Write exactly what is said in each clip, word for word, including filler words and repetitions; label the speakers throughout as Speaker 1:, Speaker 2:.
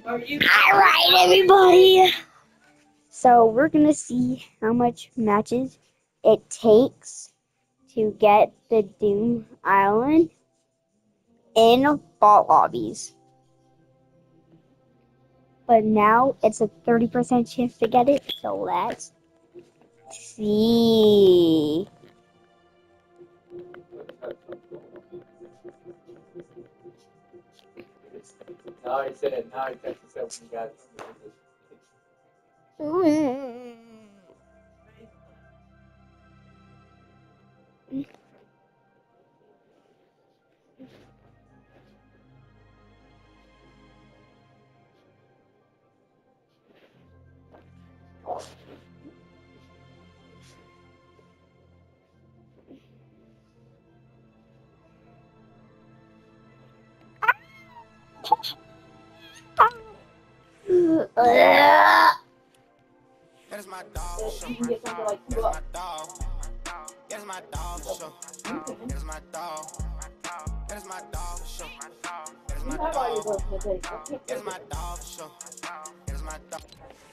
Speaker 1: Alright, everybody. So we're gonna see how much matches it takes to get the Doom Island in Vault Lobbies. But now it's a thirty percent chance to get it, so let's see.
Speaker 2: Now he said, now he texted himself when he got
Speaker 3: That is my dog show. That is my dog. That is my dog show. That is my dog. That is my dog show. That is my dog. That is my dog show. That is my dog.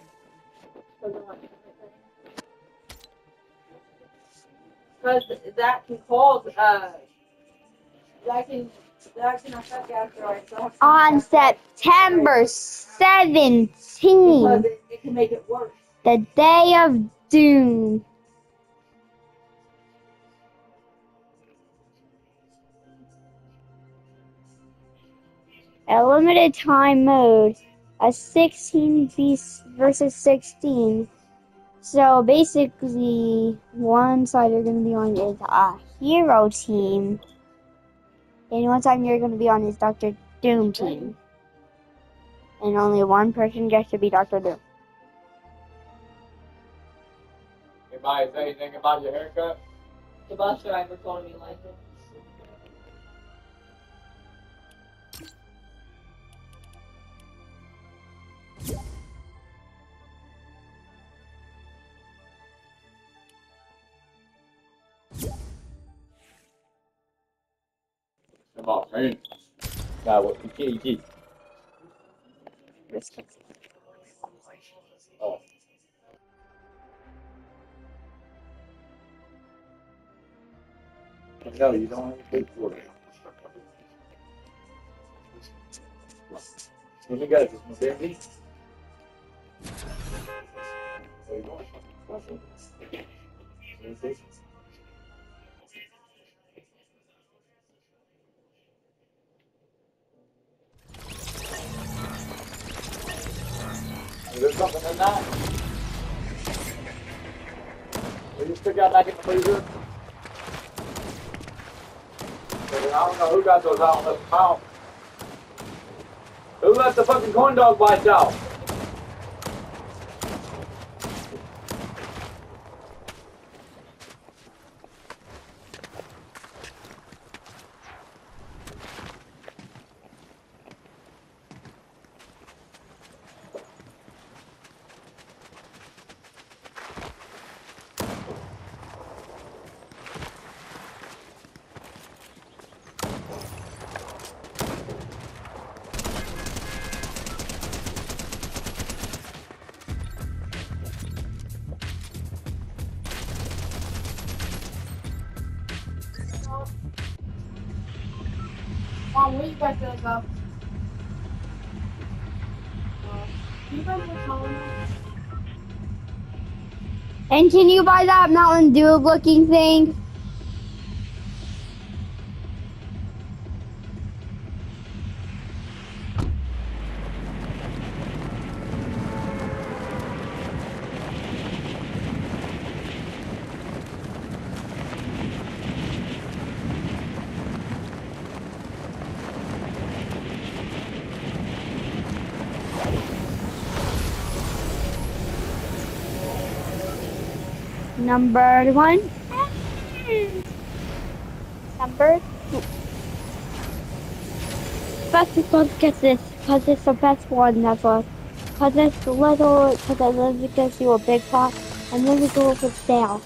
Speaker 4: Because that can cause, uh, that can, that can affect after our dogs.
Speaker 1: On September seventeenth,
Speaker 4: Because it, it can make it worse.
Speaker 1: the day of doom. A limited time mode, a sixteen versus sixteen. So basically, one side you're going to be on is a hero team, and one side you're going to be on is Doctor Doom team. And only one person gets to be Doctor Doom.
Speaker 2: Anybody say anything about your haircut?
Speaker 4: The bus driver told me like it.
Speaker 2: Come on, man. Now what you can't get. Oh. No, you don't have to pay for it. When you got it, it's baby. Where you going? Is there something in that? Will you stick out back in the freezer? I don't know who got those out on the mouth. Who let the fucking corn dog bites out?
Speaker 4: Mom, where you guys gonna go? Uh, you guys are calling us?
Speaker 1: And can you buy that Mountain Dew looking thing? Number one. Number two. Best because get this, because it's the best one, that's all. Because it's little, because it doesn't give you a big pot, and then it's a little bit stale.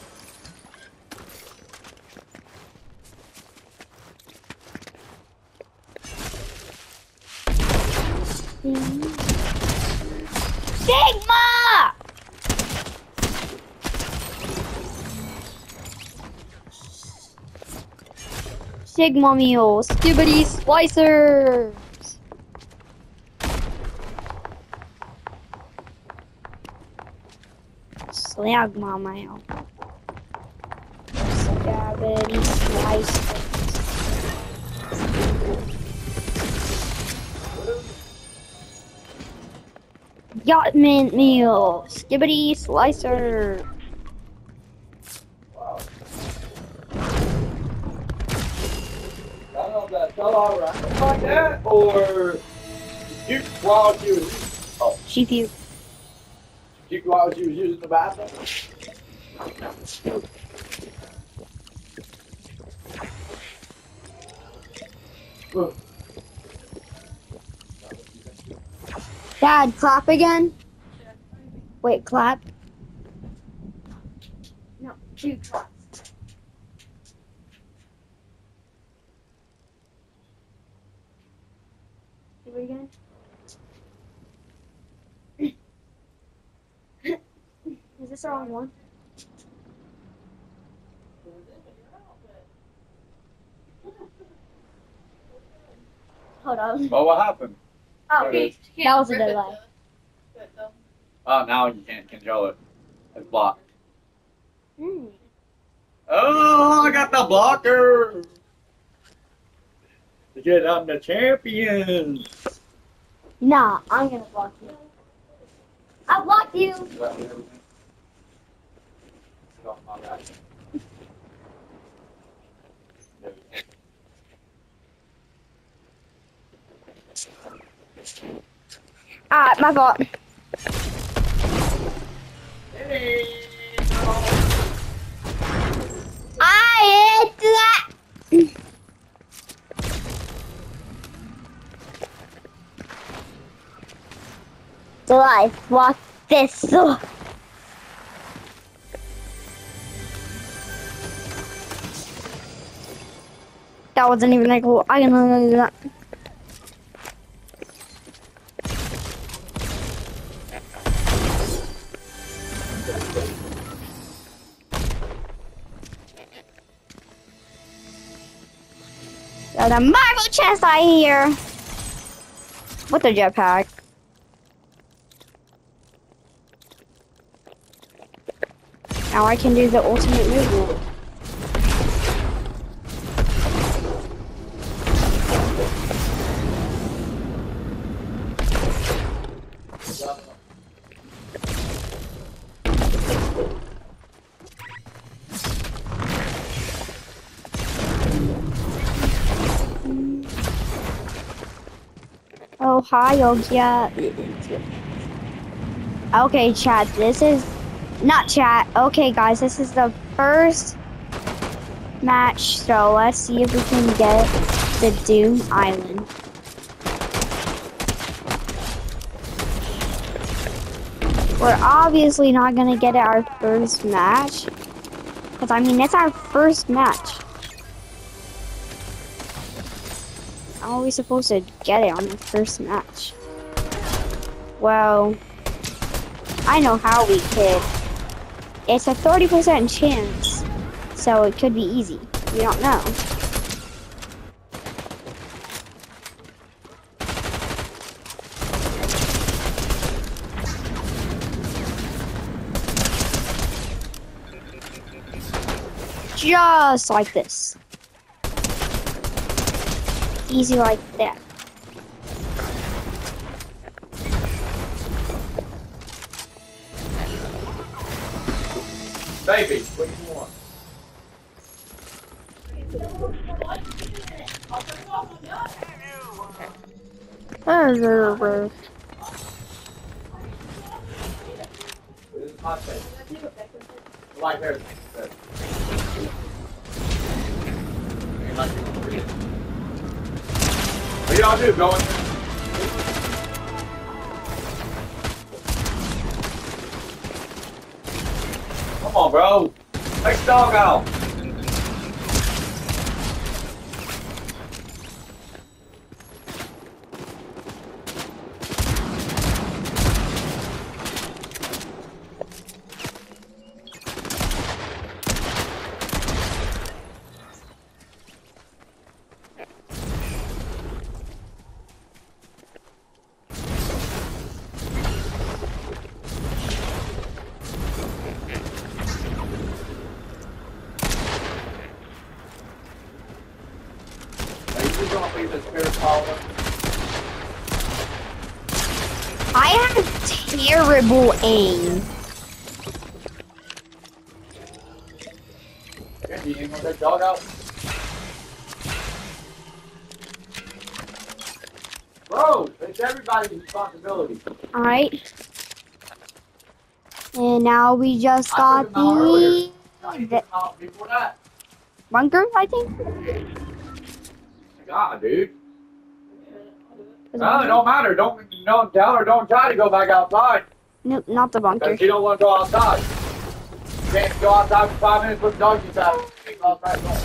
Speaker 1: Mm-hmm. Sigma! Sigma meal, skibbity slicers. Slagma meal. Skibbity slicers. Yachtman meal, skibbity slicer.
Speaker 2: I don't know if that fell out right like that, or you while she was oh,
Speaker 1: She puked.
Speaker 2: you while she was using the bathroom. Look.
Speaker 1: Dad, clap again. Wait, clap. No, two claps. Do it again. Is this the wrong one? Hold on.
Speaker 2: Well, what happened?
Speaker 1: Oh,
Speaker 2: There it is.
Speaker 1: that was a delay.
Speaker 2: Oh, now you can't control it. It's blocked.
Speaker 1: Mm.
Speaker 2: Oh, I got the blocker. Because I'm the champion.
Speaker 1: Nah, I'm gonna block you. I blocked you. Ah, my fault. I hit that. Do I block this? Ugh. That wasn't even like cool. I can only do that. There's a marble chest I hear. With a jetpack. Now I can do the ultimate movement. Ohio, yeah. Okay, chat, this is... Not chat. Okay, guys, this is the first match, so let's see if we can get the Doom Island. We're obviously not gonna get it our first match, because I mean, it's our first match. How are we supposed to get it on the first match? Well, I know how we could. It's a thirty percent chance, so it could be easy. We don't know. Just like this. Easy like that.
Speaker 2: Baby, what do you want? This is my face. Like hers. What y'all do? Go in there? Come on, bro. Take the dog out.
Speaker 1: I have terrible aim.
Speaker 2: You ain't gonna take dog out? Bro, it's everybody's responsibility.
Speaker 1: Alright. And now we just
Speaker 2: I
Speaker 1: got
Speaker 2: took him out earlier. No,
Speaker 1: the,
Speaker 2: you took
Speaker 1: the
Speaker 2: him out before that.
Speaker 1: bunker, I think.
Speaker 2: God, dude.
Speaker 1: Was it
Speaker 2: No, it
Speaker 1: bunker?
Speaker 2: don't matter. Don't don't tell her. Don't try to go back outside.
Speaker 1: Nope, not the bunker.
Speaker 2: Because she don't want to go outside. You can't go outside for five minutes with doggies out. You can't go outside at all.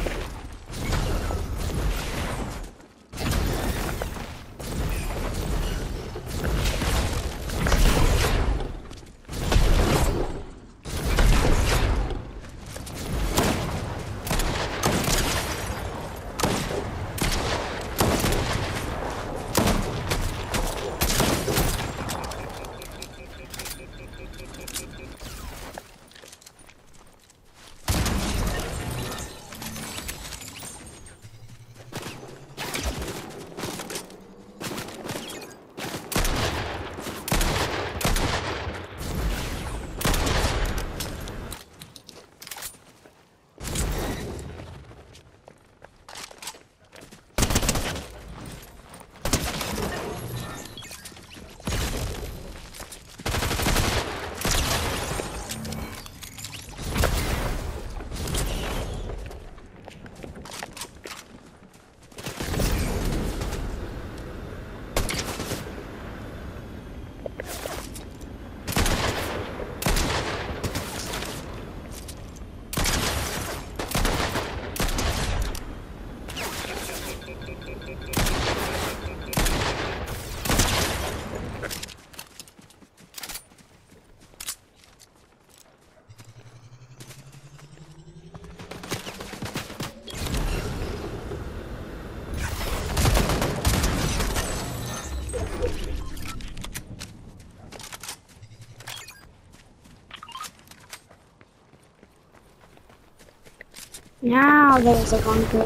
Speaker 1: Now there's a bunker.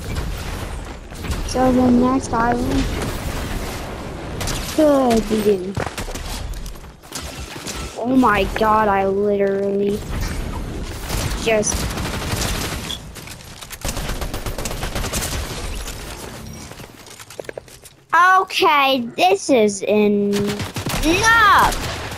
Speaker 1: So the next island could begin. Oh my god, I literally just... Okay, this is enough!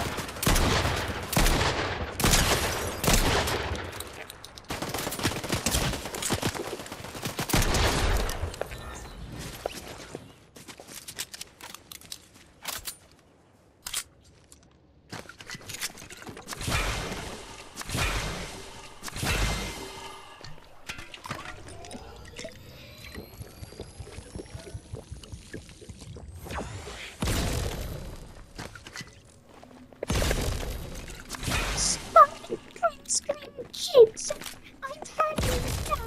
Speaker 1: Cheeks. I'm happy now.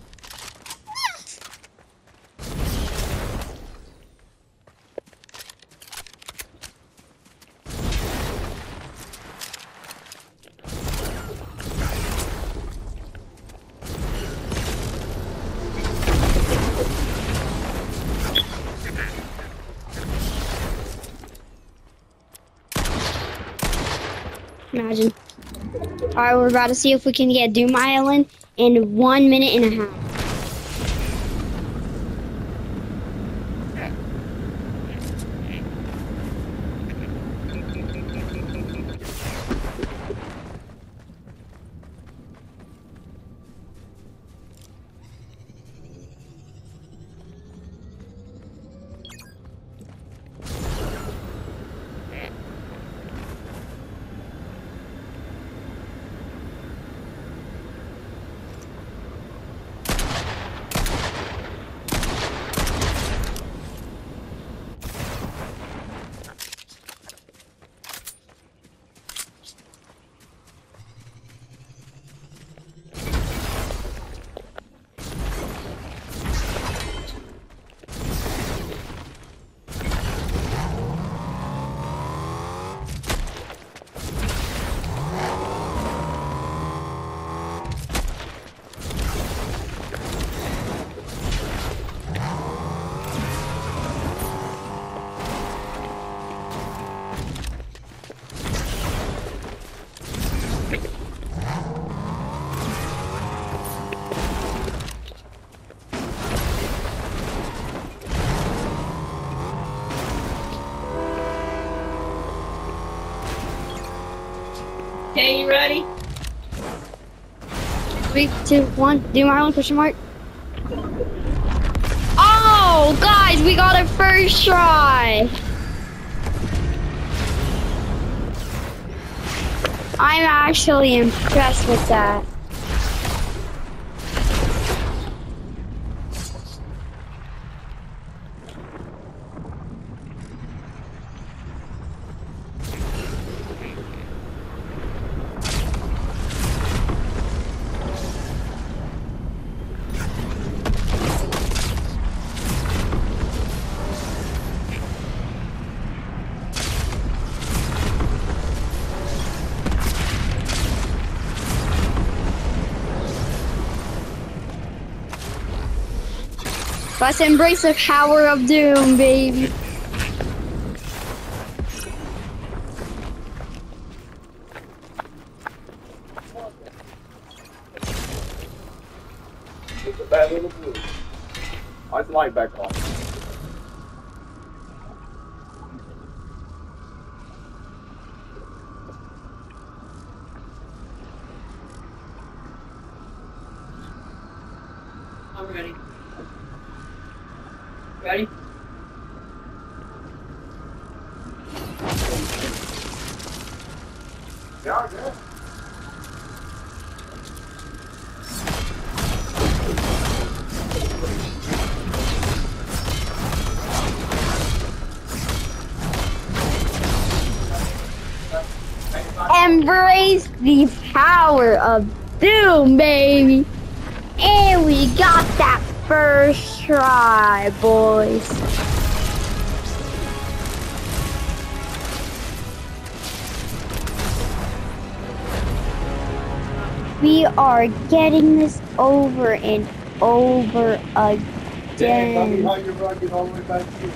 Speaker 1: Imagine. Alright, we're about to see if we can get Doom Island in one minute and a half.
Speaker 4: Okay, you ready?
Speaker 1: Three, two, one. Do my own question mark. Oh, guys, we got it first try. I'm actually impressed with that. Let's embrace the power of doom, baby.
Speaker 2: It's a bad little blue. Light the light back on.
Speaker 4: I'm ready. Ready?
Speaker 2: Yeah, yeah.
Speaker 1: Embrace the power of doom, baby. And we got that first try, boys. We are getting this over and over
Speaker 2: Dan, tell me
Speaker 1: again.
Speaker 2: how you're rocking all the way back to you.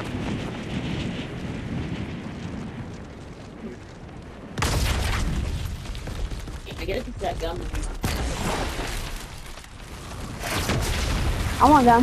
Speaker 4: I get it, that gum.
Speaker 1: I want them.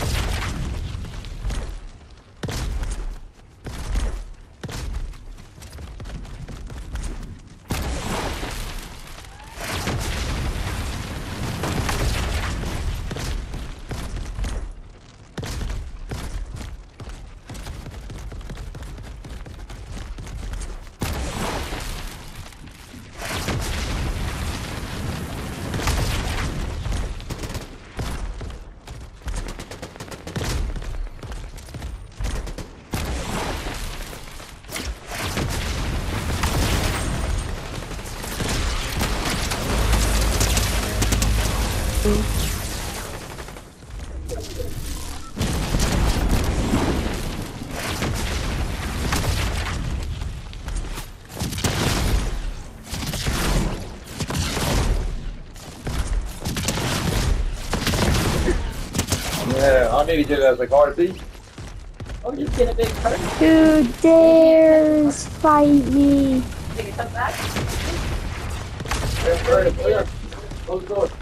Speaker 2: Yeah, I need to get it as a car thief.
Speaker 4: Oh, just get a big hurt.
Speaker 1: Who dares fight me?
Speaker 4: Take a step back.
Speaker 2: Clear, clear, clear. Close the door.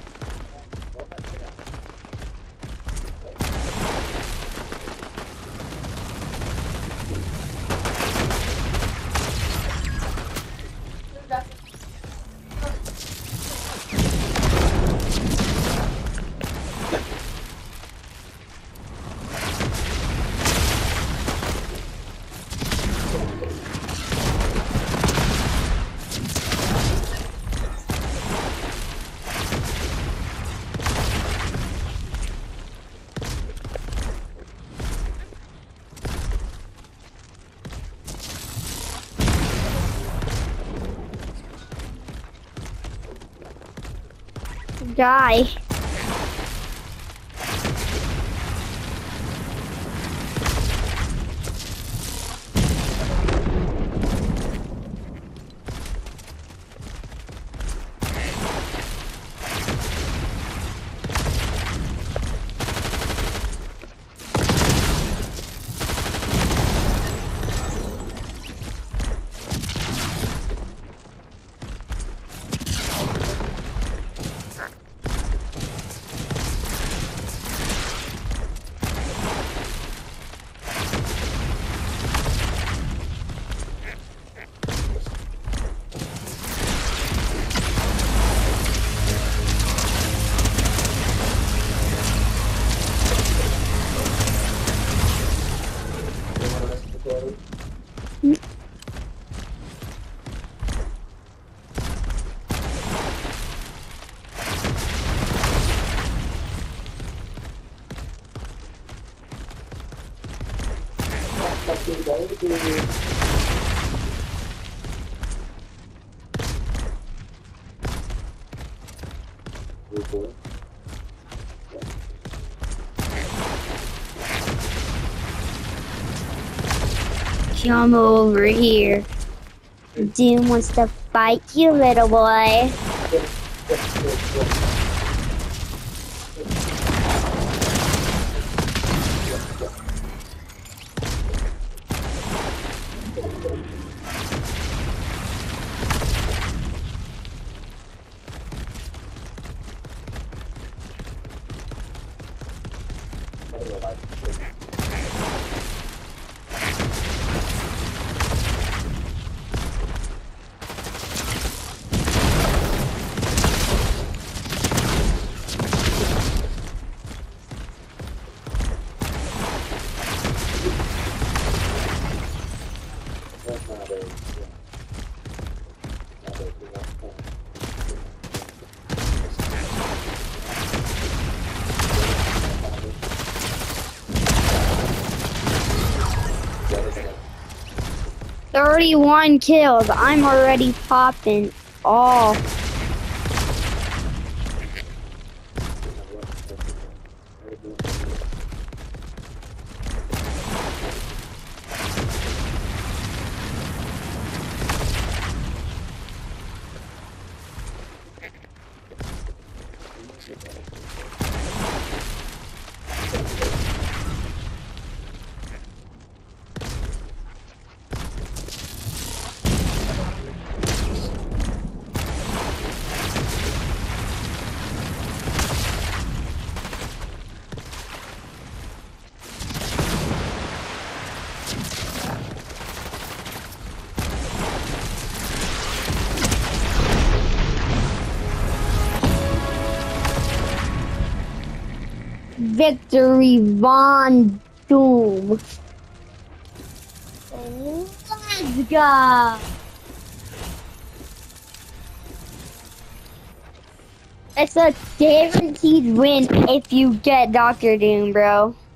Speaker 1: Die. Come over here. Doom wants to fight you, little boy. thirty-one kills. I'm already popping off. Victory Von Doom. Let's go. It's a guaranteed win if you get Doctor Doom, bro.